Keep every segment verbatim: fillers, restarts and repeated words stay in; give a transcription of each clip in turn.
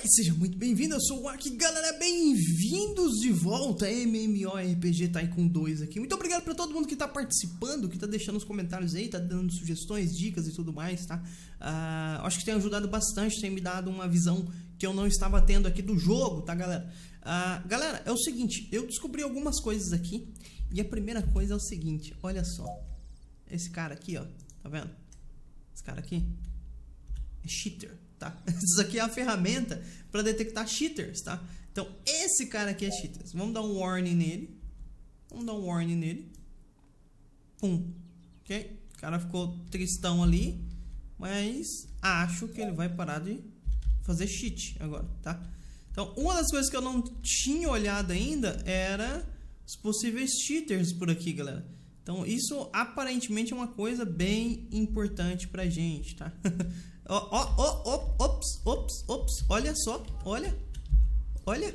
Fala e seja muito bem-vindo, eu sou o Aki, galera, bem-vindos de volta a MMORPG Tycoon dois aqui. Muito obrigado pra todo mundo que tá participando, que tá deixando os comentários aí, tá dando sugestões, dicas e tudo mais, tá? Uh, acho que tem ajudado bastante, tem me dado uma visão que eu não estava tendo aqui do jogo, tá, galera? Uh, galera, é o seguinte, eu descobri algumas coisas aqui, e a primeira coisa é o seguinte, olha só. Esse cara aqui, ó, tá vendo? Esse cara aqui é cheater. Tá? Isso aqui é a ferramenta para detectar cheaters, tá? Então, esse cara aqui é cheater. Vamos dar um warning nele. Vamos dar um warning nele. Pum. Ok? O cara ficou tristão ali. Mas acho que ele vai parar de fazer cheat agora, tá? Então, uma das coisas que eu não tinha olhado ainda era os possíveis cheaters por aqui, galera. Então, isso aparentemente é uma coisa bem importante pra gente, tá? Ó, ó, ó, ó, ops, ops, ops, olha só, olha, olha.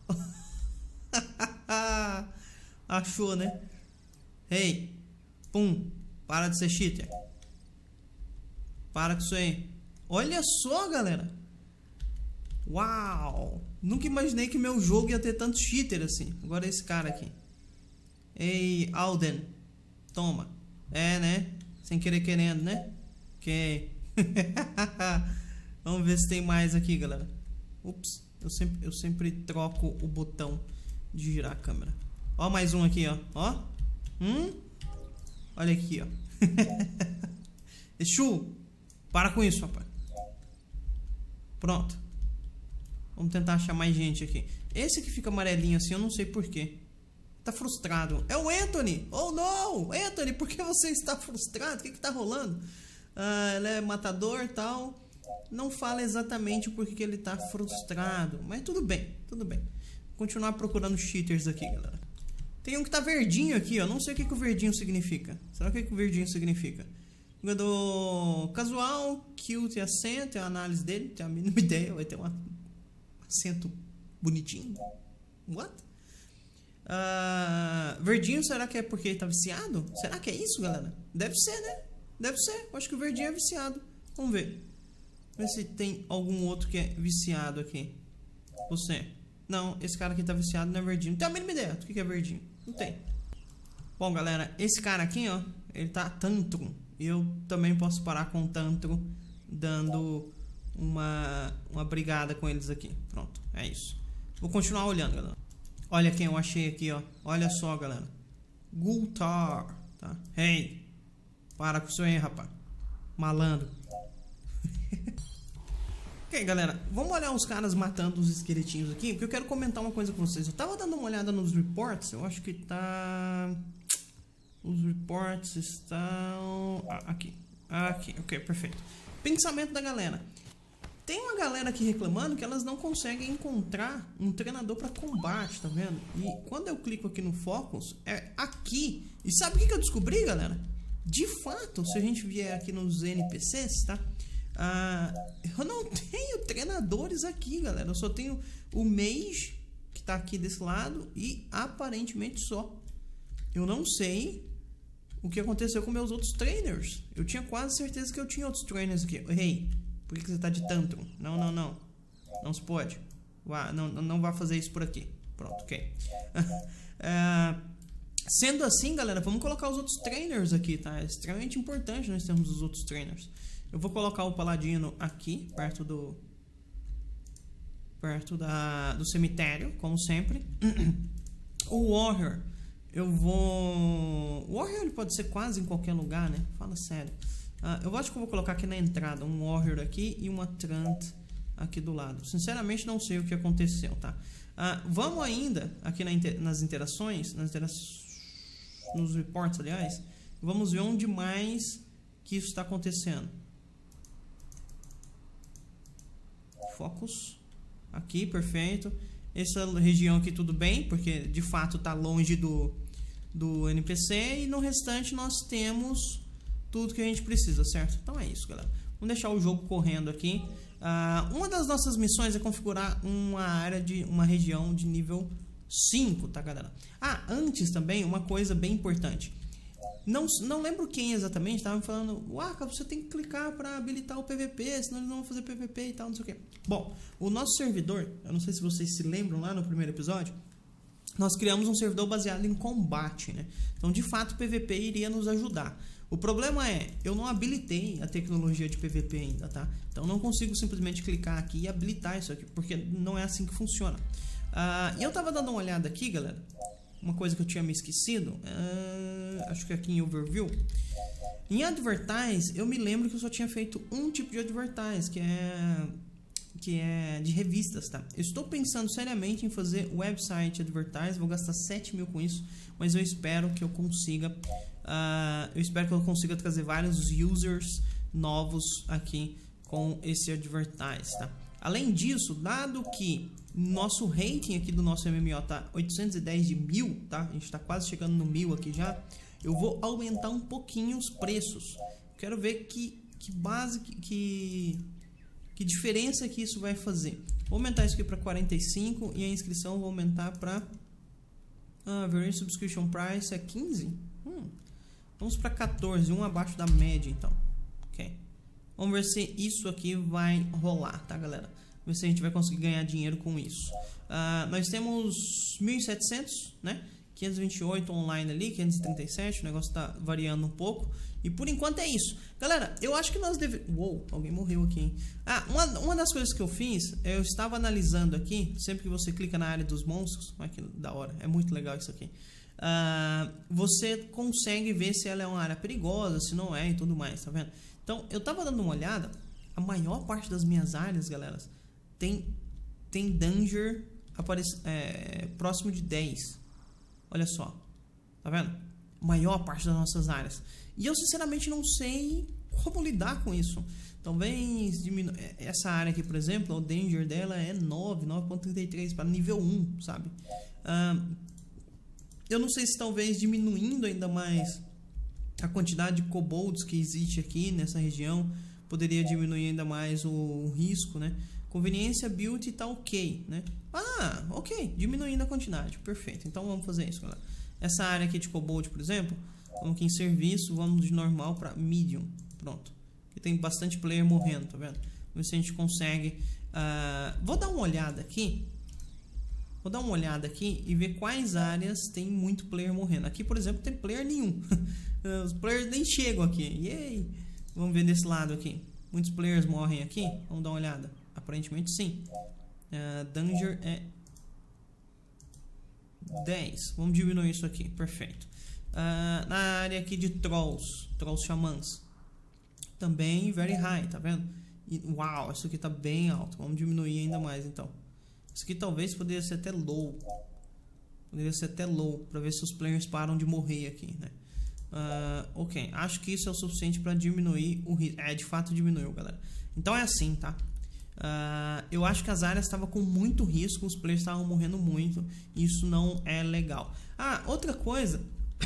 Achou, né? Hey, pum, para de ser cheater. Para com isso aí. Olha só, galera. Uau, nunca imaginei que meu jogo ia ter tanto cheater assim. Agora esse cara aqui. Ei, Alden, toma. É, né? Sem querer querendo, né? Ok. Vamos ver se tem mais aqui, galera. Ups, eu sempre, eu sempre troco o botão de girar a câmera. Ó, mais um aqui, ó. Ó. Hum? Olha aqui, ó. Exu, para com isso, rapaz. Pronto. Vamos tentar achar mais gente aqui. Esse que fica amarelinho assim, eu não sei porquê. Tá frustrado. É o Anthony. Oh, não. Anthony, por que você está frustrado? O que que tá rolando? Ah, ele é matador e tal. Não fala exatamente porque que ele tá frustrado. Mas tudo bem, tudo bem. Vou continuar procurando cheaters aqui, galera. Tem um que tá verdinho aqui, ó. Não sei o que, que o verdinho significa. Será que, que o verdinho significa? Jogador casual, cute e acento. É a análise dele, tem a mínima ideia. Vai ter um acento bonitinho. What? Ah, verdinho, será que é porque ele tá viciado? Será que é isso, galera? Deve ser, né? Deve ser, acho que o verdinho é viciado. Vamos ver. Ver se tem algum outro que é viciado aqui. Você. Não, esse cara aqui tá viciado, não é verdinho. Não tem a mínima ideia do que é verdinho. Não tem. Bom, galera, esse cara aqui, ó, ele tá tantrum. E eu também posso parar com o tantrum, dando uma, uma brigada com eles aqui. Pronto, é isso. Vou continuar olhando, galera. Olha quem eu achei aqui, ó. Olha só, galera. Gultar, tá? Hey. Para com isso aí, rapaz. Malandro. Ok, galera. Vamos olhar os caras matando os esqueletinhos aqui. Porque eu quero comentar uma coisa com vocês. Eu tava dando uma olhada nos reports. Eu acho que tá... Os reports estão... Ah, aqui. Aqui. Ok, perfeito. Pensamento da galera. Tem uma galera aqui reclamando que elas não conseguem encontrar um treinador para combate, tá vendo? E quando eu clico aqui no Focus, é aqui. E sabe o que eu descobri, galera? De fato, se a gente vier aqui nos N P Cs, tá? Ah, eu não tenho treinadores aqui, galera. Eu só tenho o Mage, que tá aqui desse lado, e aparentemente só. Eu não sei o que aconteceu com meus outros trainers. Eu tinha quase certeza que eu tinha outros trainers aqui. Hey, por que você tá de tantrum? Não, não, não. Não se pode. Vá, não, não vá fazer isso por aqui. Pronto, ok. Ah... Sendo assim, galera, vamos colocar os outros trainers aqui, tá? É extremamente importante nós termos os outros trainers. Eu vou colocar o Paladino aqui, perto do... Perto da, do cemitério, como sempre. O Warrior, eu vou... O Warrior ele pode ser quase em qualquer lugar, né? Fala sério. Uh, eu acho que eu vou colocar aqui na entrada um Warrior aqui e uma Trant aqui do lado. Sinceramente, não sei o que aconteceu, tá? Uh, vamos ainda aqui na inter... nas interações, nas interações... nos reports, aliás, vamos ver onde mais que isso está acontecendo. Focus. Aqui, perfeito. Essa região aqui tudo bem, porque de fato está longe do, do N P C. E no restante nós temos tudo que a gente precisa, certo? Então é isso, galera. Vamos deixar o jogo correndo aqui. Uh, uma das nossas missões é configurar uma área de uma região de nível cinco, tá, galera? Ah, antes também, uma coisa bem importante. Não, não lembro quem exatamente, estavam falando, Waka, você tem que clicar para habilitar o P V P, senão eles não vão fazer P V P e tal, não sei o que. Bom, o nosso servidor, eu não sei se vocês se lembram lá no primeiro episódio, nós criamos um servidor baseado em combate, né? Então, de fato, o P V P iria nos ajudar. O problema é, eu não habilitei a tecnologia de P V P ainda, tá? Então, não consigo simplesmente clicar aqui e habilitar isso aqui, porque não é assim que funciona. Uh, e eu tava dando uma olhada aqui, galera. Uma coisa que eu tinha me esquecido, uh, acho que aqui em Overview. Em Advertise, eu me lembro que eu só tinha feito um tipo de Advertise, que é, que é de revistas, tá? Eu estou pensando seriamente em fazer website Advertise, vou gastar sete mil com isso, mas eu espero que eu consiga, uh, eu espero que eu consiga trazer vários users novos aqui com esse Advertise, tá? Além disso, dado que nosso rating aqui do nosso M M O tá oitocentos e dez de mil, tá? A gente está quase chegando no mil aqui já. Eu vou aumentar um pouquinho os preços. Quero ver que, que base, que, que diferença que isso vai fazer. Vou aumentar isso aqui para quarenta e cinco e a inscrição eu vou aumentar para ah, Variant Subscription Price é quinze. Hum. Vamos para quatorze, um abaixo da média então. Ok. Vamos ver se isso aqui vai rolar, tá, galera? Ver se a gente vai conseguir ganhar dinheiro com isso. Uh, nós temos mil e setecentos, né? quinhentos e vinte e oito online ali, quinhentos e trinta e sete. O negócio tá variando um pouco. E por enquanto é isso. Galera, eu acho que nós devemos... Uou, alguém morreu aqui, hein? Ah, uma, uma das coisas que eu fiz, eu estava analisando aqui, sempre que você clica na área dos monstros, olha que da hora, é muito legal isso aqui. Uh, você consegue ver se ela é uma área perigosa, se não é e tudo mais, tá vendo? Então, eu tava dando uma olhada, a maior parte das minhas áreas, galera, tem, tem danger aparece, é, próximo de dez. Olha só, tá vendo? A maior parte das nossas áreas. E eu, sinceramente, não sei como lidar com isso. Talvez diminu... essa área aqui, por exemplo, o danger dela é nove, nove ponto trinta e três para nível um, sabe? Ah, eu não sei se talvez diminuindo ainda mais a quantidade de kobolds que existe aqui nessa região poderia diminuir ainda mais o, o risco, né? Conveniência build tá ok, né? Ah, ok, diminuindo a quantidade, perfeito. Então vamos fazer isso, galera. Essa área aqui de kobold, por exemplo, vamos aqui em serviço, vamos de normal para medium, pronto. Aqui tem bastante player morrendo, tá vendo? Vamos ver se a gente consegue. Uh, vou dar uma olhada aqui. Vou dar uma olhada aqui e ver quais áreas tem muito player morrendo. Aqui, por exemplo, tem player nenhum. Os players nem chegam aqui. Yay! Vamos ver desse lado aqui. Muitos players morrem aqui. Vamos dar uma olhada. Aparentemente sim. Uh, danger é dez. Vamos diminuir isso aqui. Perfeito. Uh, na área aqui de trolls. Trolls xamãs. Também very high, tá vendo? E, uau, isso aqui tá bem alto. Vamos diminuir ainda mais então. Isso aqui talvez poderia ser até low. Poderia ser até low. Pra ver se os players param de morrer aqui, né? Uh, ok, acho que isso é o suficiente para diminuir o risco. É, de fato diminuiu, galera. Então é assim, tá? Uh, eu acho que as áreas estavam com muito risco, os players estavam morrendo muito. Isso não é legal. Ah, outra coisa.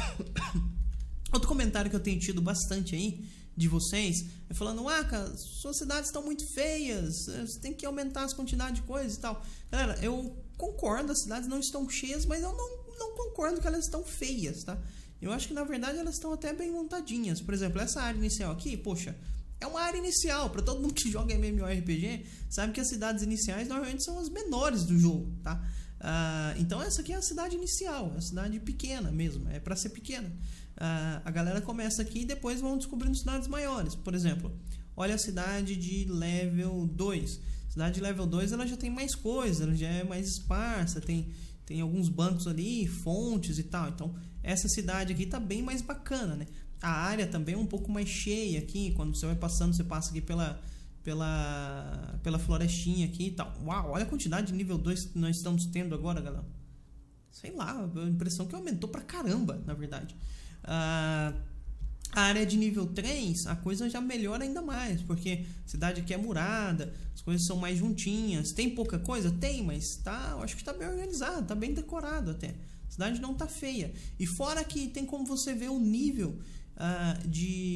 Outro comentário que eu tenho tido bastante aí de vocês é falando: ah, cara, suas cidades estão muito feias, você tem que aumentar as quantidades de coisas e tal. Galera, eu concordo, as cidades não estão cheias, mas eu não, não concordo que elas estão feias, tá? Eu acho que na verdade elas estão até bem montadinhas. Por exemplo, essa área inicial aqui, poxa, é uma área inicial. Para todo mundo que joga MMORPG, sabe que as cidades iniciais normalmente são as menores do jogo, tá? Uh, então essa aqui é a cidade inicial, é a cidade pequena mesmo, é para ser pequena. Uh, a galera começa aqui e depois vão descobrindo cidades maiores. Por exemplo, olha a cidade de level dois. Cidade de level dois ela já tem mais coisas, ela já é mais esparsa, tem, tem alguns bancos ali, fontes e tal. Então essa cidade aqui tá bem mais bacana, né? A área também é um pouco mais cheia aqui. Quando você vai passando, você passa aqui pela, pela, pela florestinha aqui e tal. Uau, olha a quantidade de nível dois que nós estamos tendo agora, galera. Sei lá, a impressão que aumentou pra caramba, na verdade. Uh, a área de nível três, a coisa já melhora ainda mais, porque a cidade aqui é murada, as coisas são mais juntinhas. Tem pouca coisa? Tem, mas tá, eu acho que tá bem organizado, tá bem decorado até. A cidade não tá feia. E fora que tem como você ver o nível uh,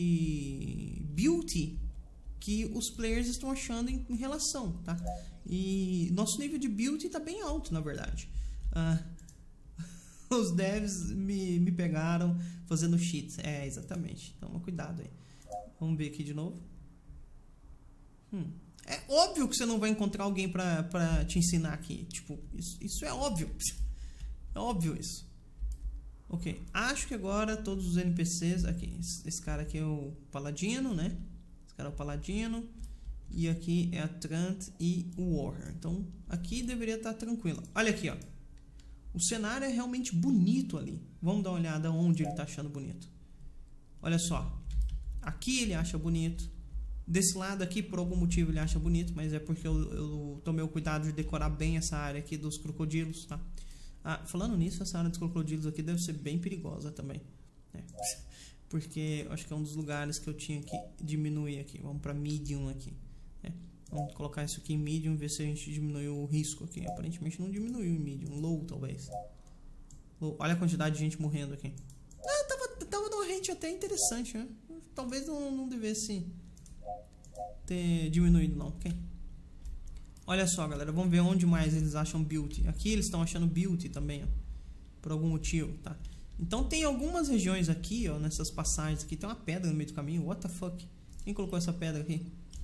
de beauty que os players estão achando em, em relação, tá? E nosso nível de beauty tá bem alto, na verdade. Uh, Os devs me, me pegaram fazendo cheats. É, exatamente. Toma cuidado aí. Vamos ver aqui de novo. Hum. É óbvio que você não vai encontrar alguém pra, pra te ensinar aqui. Tipo, isso, isso é óbvio. É óbvio isso. Ok. Acho que agora todos os N P Cs... Aqui. Esse, esse cara aqui é o Paladino, né? Esse cara é o Paladino. E aqui é a Trant e o Warrior. Então, aqui deveria estar tranquilo. Olha aqui, ó. O cenário é realmente bonito ali. Vamos dar uma olhada onde ele está achando bonito. Olha só. Aqui ele acha bonito. Desse lado aqui, por algum motivo, ele acha bonito. Mas é porque eu, eu tomei o cuidado de decorar bem essa área aqui dos crocodilos, tá? Ah, falando nisso, essa área dos crocodilos aqui deve ser bem perigosa também. É. Porque eu acho que é um dos lugares que eu tinha que diminuir aqui. Vamos para medium aqui. É. Vamos colocar isso aqui em medium e ver se a gente diminuiu o risco aqui. Aparentemente não diminuiu em medium. Low, talvez. Low. Olha a quantidade de gente morrendo aqui. Ah, tava, tava numa rate até interessante, né? Talvez não, não devesse ter diminuído, não. Ok? Olha só, galera. Vamos ver onde mais eles acham beauty. Aqui eles estão achando beauty também, ó. Por algum motivo, tá? Então tem algumas regiões aqui, ó. Nessas passagens aqui. Tem uma pedra no meio do caminho. What the fuck? Quem colocou essa pedra aqui?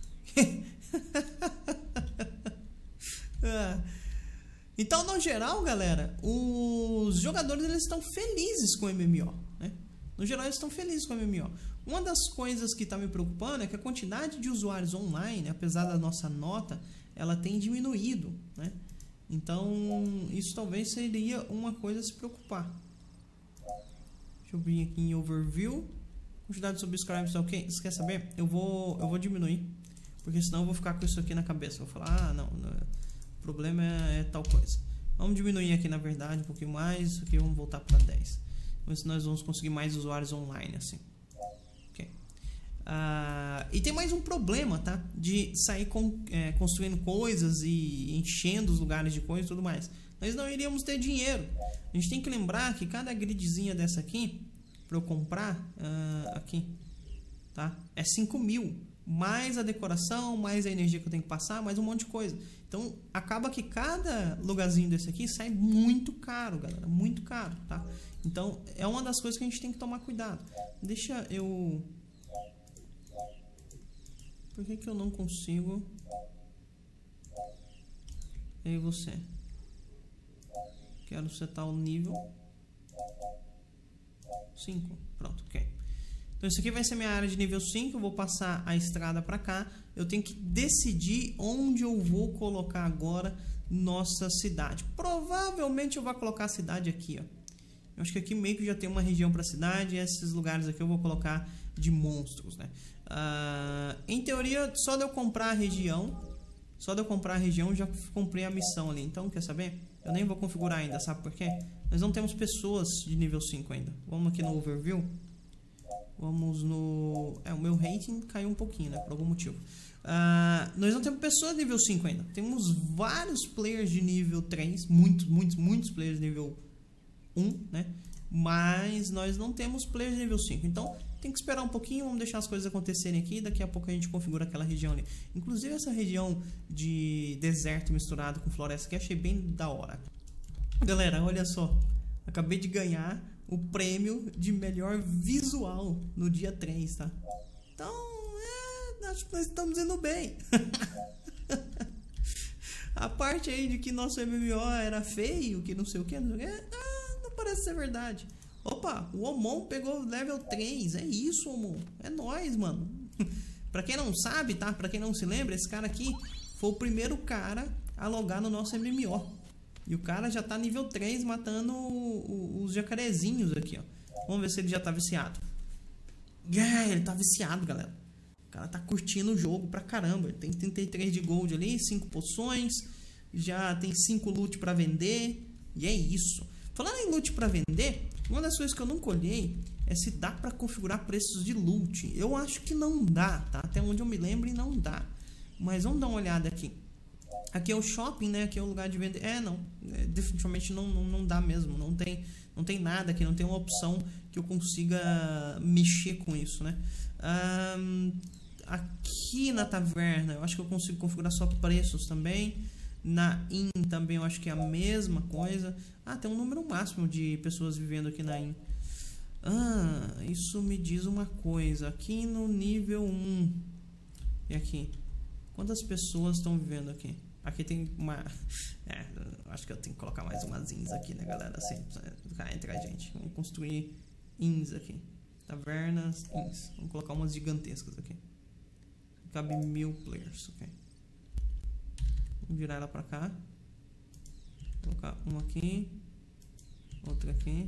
Então, no geral, galera, os jogadores eles estão felizes com o M M O, né? No geral, eles estão felizes com o M M O. Uma das coisas que está me preocupando é que a quantidade de usuários online, apesar da nossa nota, ela tem diminuído, né? Então, isso talvez seria uma coisa a se preocupar. Deixa eu vir aqui em Overview. Quantidade de subscribers, ok? Você quer saber? Eu vou, eu vou diminuir. Porque senão eu vou ficar com isso aqui na cabeça. Eu vou falar, ah, não, não o problema é, é tal coisa. Vamos diminuir aqui, na verdade, um pouquinho mais. Isso aqui vamos voltar para dez. Mas nós vamos conseguir mais usuários online, assim. Ok. Uh, e tem mais um problema, tá? De sair com, é, construindo coisas e enchendo os lugares de coisas e tudo mais. Nós não iríamos ter dinheiro. A gente tem que lembrar que cada gridzinha dessa aqui, para eu comprar, uh, aqui, tá? É cinco mil. Mais a decoração, mais a energia que eu tenho que passar, mais um monte de coisa. Então, acaba que cada lugarzinho desse aqui sai muito caro, galera. Muito caro, tá? Então, é uma das coisas que a gente tem que tomar cuidado. Deixa eu... Por que que eu não consigo... E aí você? Quero setar o nível... cinco. Pronto, ok. Então, isso aqui vai ser minha área de nível cinco. Eu vou passar a estrada para cá. Eu tenho que decidir onde eu vou colocar agora nossa cidade. Provavelmente eu vou colocar a cidade aqui, ó. Eu acho que aqui meio que já tem uma região para cidade. E esses lugares aqui eu vou colocar de monstros, né? Uh, em teoria, só de eu comprar a região, só de eu comprar a região, já comprei a missão ali. Então, quer saber? Eu nem vou configurar ainda, sabe por quê? Nós não temos pessoas de nível cinco ainda. Vamos aqui no Overview. Vamos no... É, o meu rating caiu um pouquinho, né? Por algum motivo. Uh, nós não temos pessoas de nível cinco ainda. Temos vários players de nível três. Muitos, muitos, muitos players de nível um, né? Mas nós não temos players de nível cinco. Então, tem que esperar um pouquinho. Vamos deixar as coisas acontecerem aqui. Daqui a pouco a gente configura aquela região ali. Inclusive, essa região de deserto misturado com floresta aqui, achei bem da hora. Galera, olha só. Acabei de ganhar o prêmio de melhor visual no dia três, tá? Então, é, acho que nós estamos indo bem. A parte aí de que nosso M M O era feio, que não sei o que, não, sei o que, ah, não parece ser verdade. Opa, o Omon pegou level três. É isso, Omon. É nóis, mano. Pra quem não sabe, tá? Pra quem não se lembra, esse cara aqui foi o primeiro cara a logar no nosso M M O. E o cara já tá nível três matando o, o, os jacarezinhos aqui, ó. Vamos ver se ele já tá viciado. É, ele tá viciado, galera. O cara tá curtindo o jogo pra caramba. Ele tem trinta e três de gold ali, cinco poções. Já tem cinco loot pra vender. E é isso. Falando em loot pra vender, uma das coisas que eu nunca olhei é se dá pra configurar preços de loot. Eu acho que não dá, tá? Até onde eu me lembro, não dá. Mas vamos dar uma olhada aqui. Aqui é o shopping, né? Aqui é o lugar de vender. É, não. É, definitivamente não, não, não dá mesmo. Não tem, não tem nada aqui. Não tem uma opção que eu consiga mexer com isso, né? Um, aqui na taverna, eu acho que eu consigo configurar só preços também. Na In também eu acho que é a mesma coisa. Ah, tem um número máximo de pessoas vivendo aqui na In. Ah, isso me diz uma coisa. Aqui no nível um. E aqui? Quantas pessoas estão vivendo aqui? Aqui tem uma... É, acho que eu tenho que colocar mais umas ins aqui, né, galera? Assim, ficar entre a gente. Vamos construir ins aqui. Tavernas, ins. Vamos colocar umas gigantescas aqui. Cabe mil players, ok. Vamos virar ela pra cá. Vou colocar uma aqui. Outra aqui.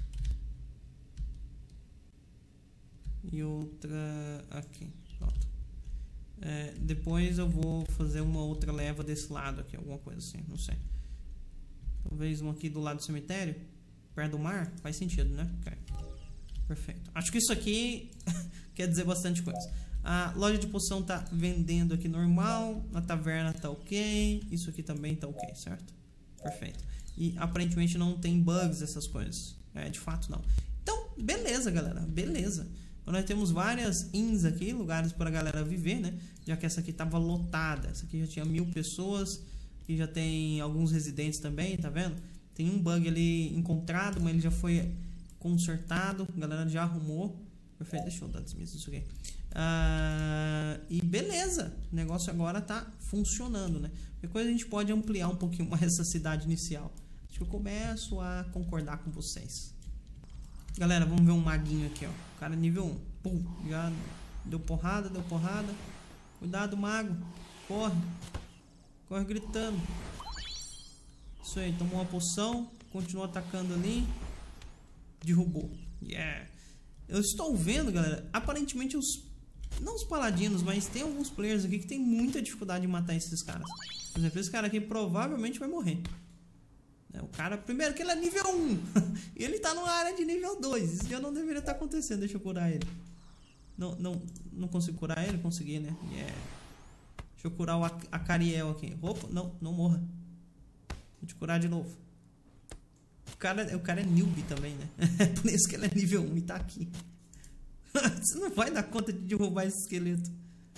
E outra aqui. Pronto. É, depois eu vou fazer uma outra leva desse lado aqui, alguma coisa assim, não sei. Talvez uma aqui do lado do cemitério, perto do mar, faz sentido, né? Okay. Perfeito. Acho que isso aqui quer dizer bastante coisa. A loja de poção tá vendendo aqui normal, a taverna tá ok, isso aqui também tá ok, certo? Perfeito. E aparentemente não tem bugs, essas coisas. É, de fato não. Então, beleza, galera, beleza. Nós temos várias inns aqui, lugares para a galera viver, né? Já que essa aqui estava lotada. Essa aqui já tinha mil pessoas. E já tem alguns residentes também, tá vendo? Tem um bug ali encontrado, mas ele já foi consertado. A galera já arrumou. Perfeito, deixa eu dar desmiss isso aqui. Ah, e beleza, o negócio agora tá funcionando, né? Depois a gente pode ampliar um pouquinho mais essa cidade inicial. Acho que eu começo a concordar com vocês. Galera, vamos ver um maguinho aqui, ó. O cara é nível um. Pum, já deu porrada, deu porrada. Cuidado, mago. Corre. Corre gritando. Isso aí, tomou uma poção. Continua atacando ali. Derrubou. Yeah. Eu estou vendo, galera. Aparentemente os... Não os paladinos, mas tem alguns players aqui que tem muita dificuldade em matar esses caras. Por exemplo, esse cara aqui provavelmente vai morrer. O cara, primeiro que ele é nível um. E ele tá numa área de nível dois. Isso já não deveria estar acontecendo. Deixa eu curar ele. Não, não, não consigo curar ele? Consegui, né? Yeah. Deixa eu curar o Acariel aqui. Opa, não, não morra. Vou te curar de novo. O cara, o cara é newbie também, né? É por isso que ele é nível um e tá aqui. Você não vai dar conta de derrubar esse esqueleto.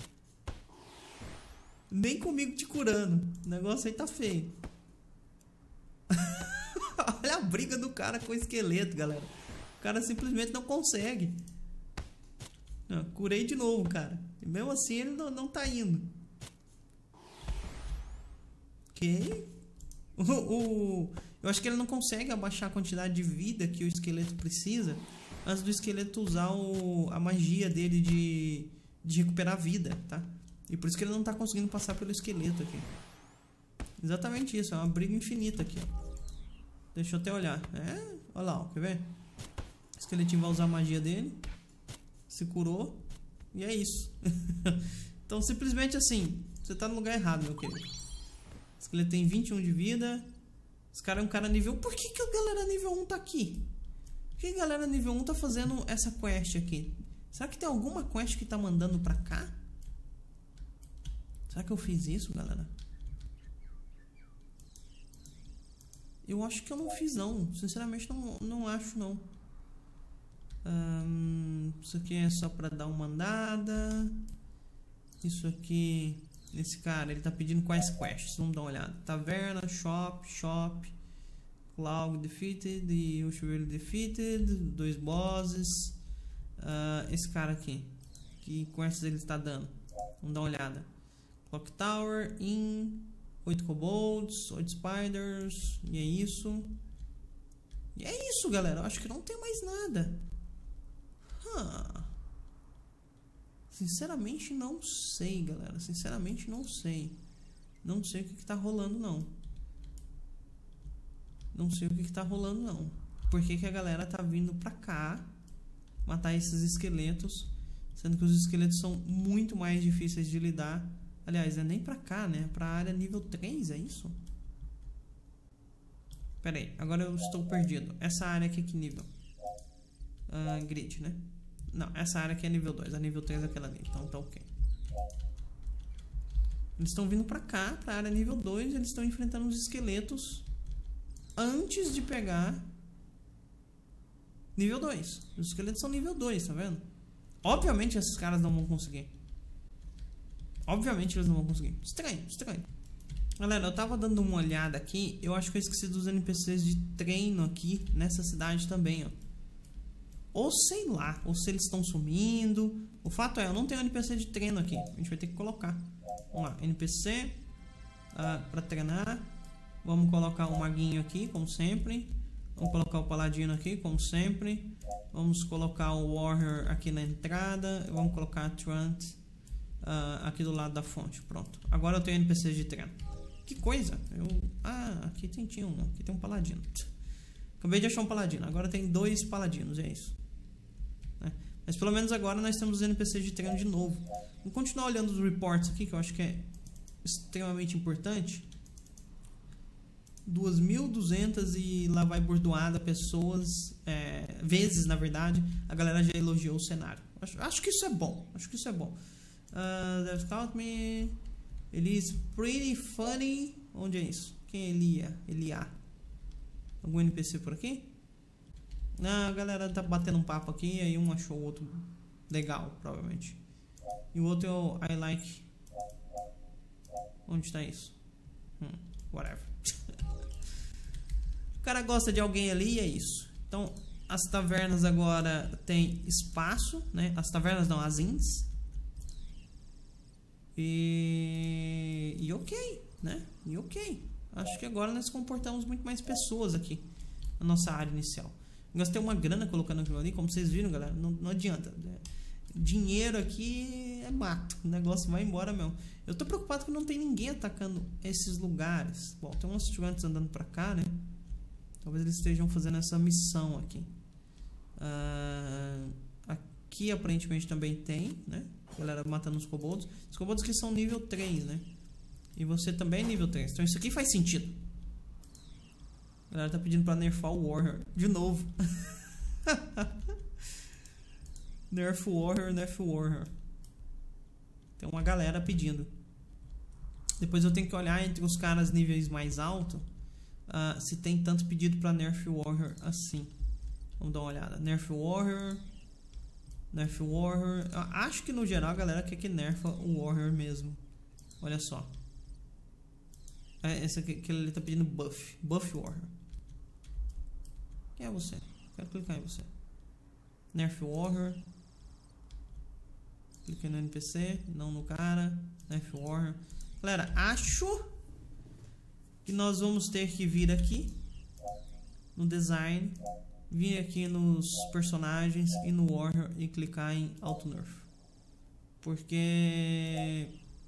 Nem comigo te curando. O negócio aí tá feio. Olha a briga do cara com o esqueleto, galera. O cara simplesmente não consegue. Não, curei de novo, cara. E mesmo assim ele não, não tá indo. Ok. O, o, eu acho que ele não consegue abaixar a quantidade de vida que o esqueleto precisa antes do esqueleto usar o, a magia dele de, de recuperar vida, tá? E por isso que ele não tá conseguindo passar pelo esqueleto aqui. Exatamente isso, é uma briga infinita aqui, ó. Deixa eu até olhar. É, olha lá, ó, quer ver? O esqueletinho vai usar a magia dele. Se curou. E é isso. Então, simplesmente assim, você tá no lugar errado, meu querido. O esqueleto tem vinte e um de vida. Esse cara é um cara nível... Por que que a galera nível um tá aqui? Por que a galera nível um tá fazendo essa quest aqui? Será que tem alguma quest que tá mandando pra cá? Será que eu fiz isso, galera? Eu acho que eu não fiz, não. Sinceramente, não, não acho, não. Um, isso aqui é só pra dar uma andada. Isso aqui... Esse cara, ele tá pedindo quais quests? Vamos dar uma olhada. Taverna, shop, shop. Cloud defeated e o chuveiro defeated. Dois bosses. Uh, esse cara aqui. Que quests ele está dando? Vamos dar uma olhada. Clock Tower, in... oito kobolds, oito spiders, e é isso. E é isso, galera. Eu acho que não tem mais nada. Huh. Sinceramente não sei, galera. Sinceramente não sei. Não sei o que, que tá rolando, não. Não sei o que, que tá rolando, não. Por que, que a galera tá vindo pra cá matar esses esqueletos, sendo que os esqueletos são muito mais difíceis de lidar. Aliás, é nem pra cá, né? Pra área nível três, é isso? Pera aí, agora eu estou perdido. Essa área aqui é que nível? Uh, grid, né? Não, essa área aqui é nível dois. A nível três é aquela ali, então tá ok. Eles estão vindo pra cá, pra área nível dois. Eles estão enfrentando os esqueletos antes de pegar nível dois. Os esqueletos são nível dois, tá vendo? Obviamente esses caras não vão conseguir. Obviamente eles não vão conseguir. Estranho, estranho. Galera, eu tava dando uma olhada aqui. Eu acho que eu esqueci dos N P Cs de treino aqui nessa cidade também, ó. Ou sei lá, ou se eles estão sumindo. O fato é, eu não tenho N P C de treino aqui. A gente vai ter que colocar. Vamos lá, N P C uh, para treinar. Vamos colocar o maguinho aqui, como sempre. Vamos colocar o paladino aqui, como sempre. Vamos colocar o warrior aqui na entrada. Vamos colocar a Trant uh, aqui do lado da fonte. Pronto. Agora eu tenho N P C de treino. Que coisa. Eu... Ah, aqui tem, tinha um. Aqui tem um paladino. Acabei de achar um paladino. Agora tem dois paladinos, é isso. Né? Mas pelo menos agora nós temos os N P Cs de treino de novo. Vamos continuar olhando os reports aqui, que eu acho que é extremamente importante. duas mil e duzentas e lá vai bordoada pessoas, é, vezes na verdade, a galera já elogiou o cenário. Acho, acho que isso é bom. Acho que isso é bom. Uh, They've caught me. Ele is pretty funny. Onde é isso? Quem é Elia? Elia. Algum N P C por aqui? Ah, a galera tá batendo um papo aqui. Aí um achou o outro legal, provavelmente. E o outro é o I like. Onde está isso? Hum, whatever. O cara gosta de alguém ali e é isso. Então, as tavernas agora tem espaço, né? As tavernas não, as inns. E... E ok, né? E ok. Acho que agora nós comportamos muito mais pessoas aqui na nossa área inicial. Gastei uma grana colocando aquilo ali, como vocês viram, galera. Não, não adianta. Dinheiro aqui é mato. O negócio vai embora mesmo. Eu tô preocupado que não tem ninguém atacando esses lugares. Bom, tem uns estudantes andando pra cá, né? Talvez eles estejam fazendo essa missão aqui. Uh, aqui aparentemente também tem, né? Galera matando os kobolds. Os kobolds que são nível três, né? E você também é nível três. Então isso aqui faz sentido. A galera tá pedindo pra nerfar o Warrior. De novo. Nerf Warrior, Nerf Warrior. Tem uma galera pedindo. Depois eu tenho que olhar entre os caras níveis mais altos. Uh, se tem tanto pedido pra Nerf Warrior assim. Vamos dar uma olhada. Nerf Warrior. Nerf Warrior. Eu acho que no geral a galera quer que nerfa o Warrior mesmo. Olha só. É, esse aqui que ele tá pedindo buff. Buff Warrior. Quem é você? Quero clicar em você. Nerf Warrior. Cliquei no N P C, não no cara. Nerf Warrior. Galera, acho que nós vamos ter que vir aqui no design, vir aqui nos personagens e no Warrior e clicar em Auto Nerf. Porque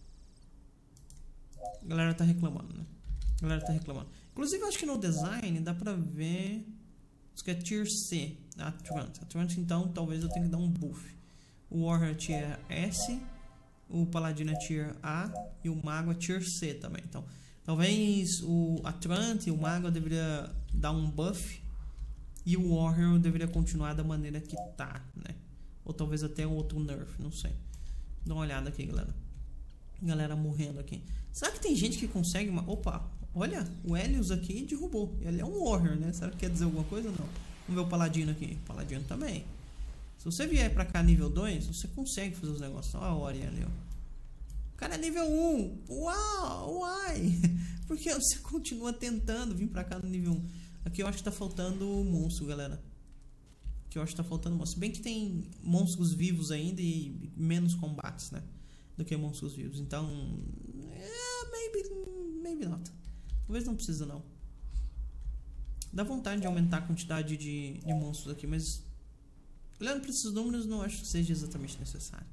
a galera tá reclamando, né? A galera tá reclamando. Inclusive, eu acho que no design dá pra ver. Isso que é Tier C, a Trant. A Trant, então, talvez eu tenha que dar um buff. O Warrior é Tier S, o Paladino é Tier A e o Mago é Tier C também. Então, talvez o, a Trant e o Mago deveria dar um buff e o Warrior deveria continuar da maneira que tá, né? Ou talvez até outro nerf, não sei. Dá uma olhada aqui, galera. Galera morrendo aqui. Será que tem gente que consegue uma... Opa, olha, o Helios aqui derrubou. Ele é um Warrior, né? Será que quer dizer alguma coisa ou não? Vamos ver o Paladino aqui. O Paladino também. Se você vier pra cá nível dois, você consegue fazer os negócios. Olha a Ori ali, ó. O cara é nível um. Uau, uai. Porque você continua tentando vir pra cá no nível um. Aqui eu acho que tá faltando monstro, galera. Aqui eu acho que tá faltando monstro. Se bem que tem monstros vivos ainda e menos combates, né? Do que monstros vivos. Então, yeah, maybe, maybe not. Talvez não precisa, não. Dá vontade de aumentar a quantidade de, de monstros aqui, mas olhando para esses números, não acho que seja exatamente necessário.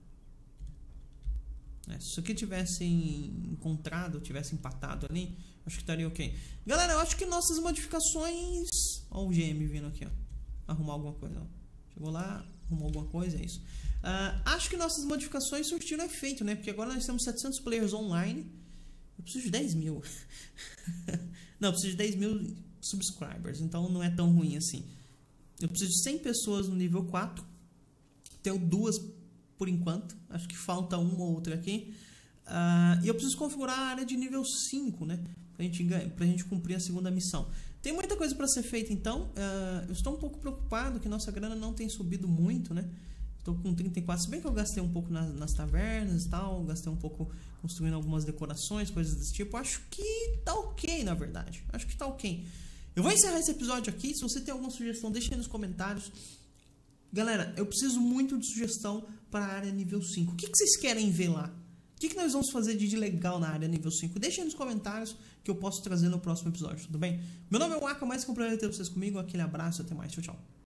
É, se isso aqui tivesse encontrado, tivesse empatado ali, acho que estaria ok. Galera, eu acho que nossas modificações... Olha o G M vindo aqui, ó. Arrumar alguma coisa, ó. Chegou lá, arrumou alguma coisa, é isso. Uh, acho que nossas modificações surtiram efeito, né? Porque agora nós temos setecentos players online. Eu preciso de dez mil. Não, eu preciso de dez mil subscribers. Então não é tão ruim assim. Eu preciso de cem pessoas no nível quatro. Tenho duas por enquanto. Acho que falta uma ou outra aqui. Uh, e eu preciso configurar a área de nível cinco, né? Pra gente, pra gente cumprir a segunda missão. Tem muita coisa para ser feita, então. Uh, eu estou um pouco preocupado que nossa grana não tem subido muito, né? Tô com trinta e quatro, se bem que eu gastei um pouco nas, nas tavernas e tal, gastei um pouco construindo algumas decorações, coisas desse tipo. Acho que tá ok, na verdade. Acho que tá ok. Eu vou encerrar esse episódio aqui. Se você tem alguma sugestão, deixa aí nos comentários. Galera, eu preciso muito de sugestão para a área nível cinco. O que, que vocês querem ver lá? O que, que nós vamos fazer de legal na área nível cinco? Deixa aí nos comentários que eu posso trazer no próximo episódio, tudo bem? Meu nome é Waka, mais que um prazer ter vocês comigo. Aquele abraço, até mais. Tchau, tchau.